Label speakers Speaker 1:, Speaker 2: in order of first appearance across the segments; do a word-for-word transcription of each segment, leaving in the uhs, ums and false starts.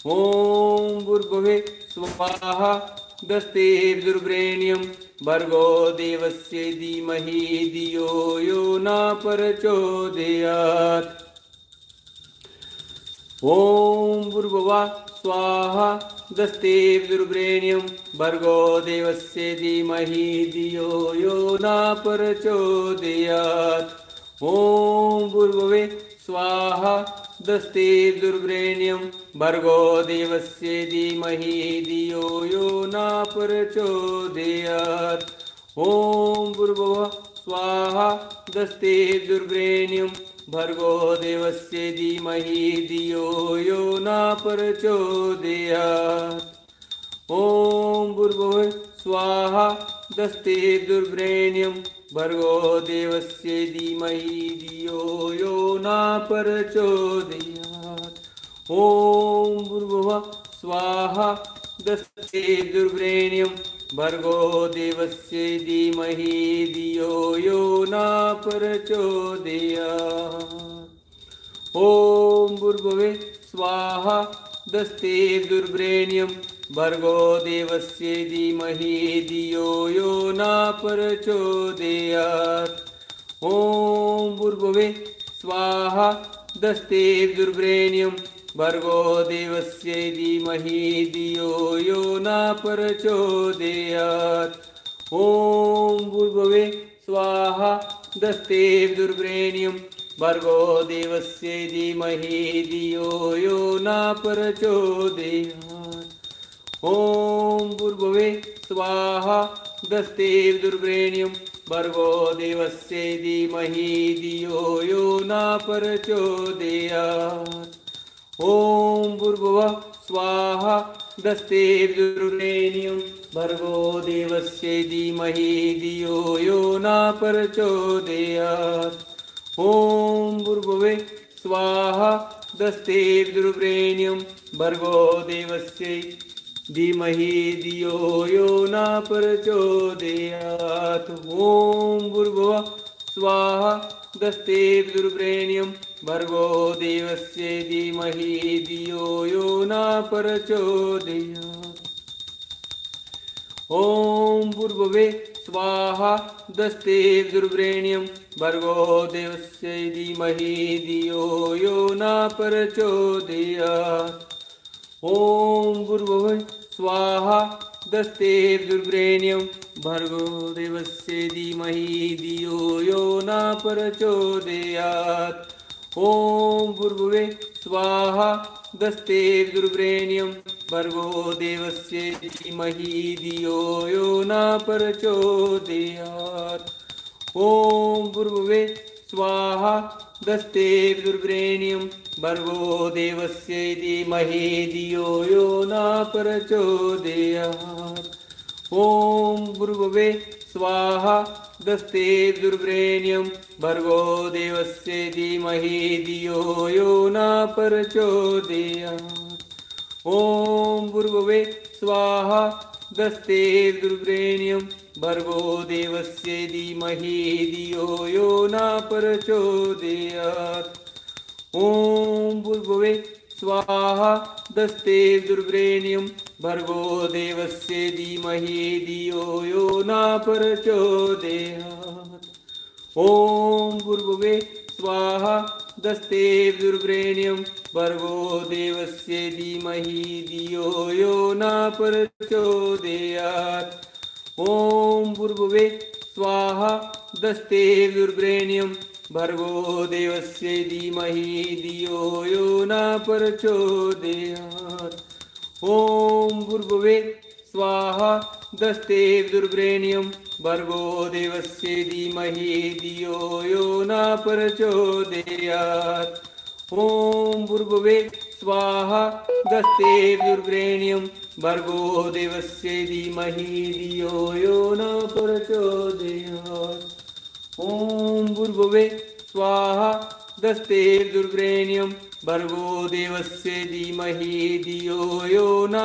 Speaker 1: ॐ भूर्भुवः स्वाहा दस्ते दुर्वरेण्यं भर्गो देवस्य धीमहि धियो यो न प्रचोदयात्। ॐ भूर्भुवः स्वाहा दस्ते दुर्वरेण्यं भर्गो देवस्य धीमहि धियो यो न प्रचोदयात्। ॐ भूर्भुवः स्वाहा दस्ते दुर्वरेण्यं भर्गो देवस्य धीमहि धियो यो न प्रचोदयात्। ॐ भूर्भुवः स्वाहा दस्ते दुर्वरेण्यं भर्गो देवस्य धीमहि धियो यो न प्रचोदयात्। ॐ भूर्भुवः स्वाहा दस्ते दुर्वरेण्यं भर्गो देवस्य धीमहि धियो यो न प्रचोदयात्। ॐ भूर्भुवः स्वाहा दस्ते दुर्वरेण्यं भर्गो देवस्य धीमहि धियो यो न प्रचोदयात्। ॐ भूर्भुवः स्वाहा दस्ते दुर्वरेण्यं भर्गो देवस्य धीमहि धियो यो न प्रचोदयात्। ॐ भूर्भुवः स्वाहा दस्ते दुर्वरेण्यं भर्गो देवस्य धीमहि धियो यो न प्रचोदयात्। ॐ भूर्भुवः स्वाहा दस्ते दुर्वरेण्यं भर्गो देवस्य धीमहि धियो यो न प्रचोदयात्। ॐ भूर्भुवः स्वाहा दस्ते दुर्वरेण्यं भर्गो देवस्य धीमहि धियो यो न प्रचोदयात्। ॐ भूर्भुवः स्वाहा दस्ते दुर्वरेण्यं भर्गो देवस्य धीमहि धियो यो न प्रचोदयात्। ॐ भूर्भुवः स्वाहा दस्ते दुर्वरेण्यं भर्गो देवस्य धीमहि धियो यो न प्रचोदयात्। ॐ भूर्भुवः स्वाहा दस्ते दुर्वरेण्यं भर्गो देवस्य धीमहि धियो यो न प्रचोदयात्। ॐ भूर्भुवः स्वाहा दस्ते दुर्वरेण्यं भर्गो देवस्य धीमहि धियो यो न प्रचोदयात्। ॐ भूर्भुवः स्वाहा दस्ते दुर्वरेण्यं भर्गो देवस्य धीमहि धियो यो न प्रचोदयात्। ॐ भूर्भुवः स्वाहा दस्ते दुर्वरेण्यं भर्गो देवस्य धीमहि धियो यो न प्रचोदयात्। ॐ भूर्भुवः स्वाहा दस्ते दुर्वरेण्यं भर्गो देवस्य धीमहि धियो यो न प्रचोदयात्। ॐ भूर्भुवः स्वाहा दस्ते दुर्वरेण्यं भर्गो देवस्य धीमहि धियो यो न प्रचोदयात्। ॐ भूर्भुवः स्वाहा दस्ते दुर्वरेण्यं भर्गो देवस्य धीमहि धियो यो न प्रचोदयात्। ॐ भूर्भुवः स्वाहा दस्ते दुर्वरेण्यं भर्गो देवस्य धीमहि धियो यो न प्रचोदयात्। ॐ भूर्भुवः स्वाहा दस्ते दुर्वरेण्यं भर्गो देवस्य धीमहि धियो यो न प्रचोदयात्। ॐ भूर्भुवः स्वाहा दस्ते दुर्वरेण्यं भर्गो देवस्य धीमहि धियो यो न प्रचोदयात्। ॐ भूर्भुवः स्वाहा दस्ते दुर्वरेण्यं भर्गो देवस्य धीमहि धियो यो न प्रचोदयात्। ॐ भूर्भुवः स्वाहा दस्ते दुर्वरेण्यं भर्गो देवस्य धीमहि धियो यो न प्रचोदयात्। ॐ भूर्भुवः स्वाहा दस्ते दुर्वरेण्यं भर्गो देवस्य धीमहि धियो यो न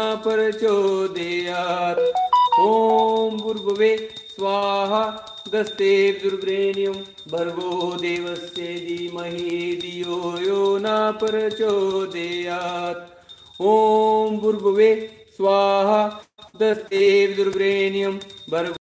Speaker 1: प्रचोदयात्। ॐ भूर्भुवः स्वाहा दस्ते दुर्वरेण्यं भर्गो देवस्य धीमहि धियो यो न प्रचोदयात्। ॐ भूर्भुवे स्वाहा तत्सवितुर्वरेण्यं भर्गो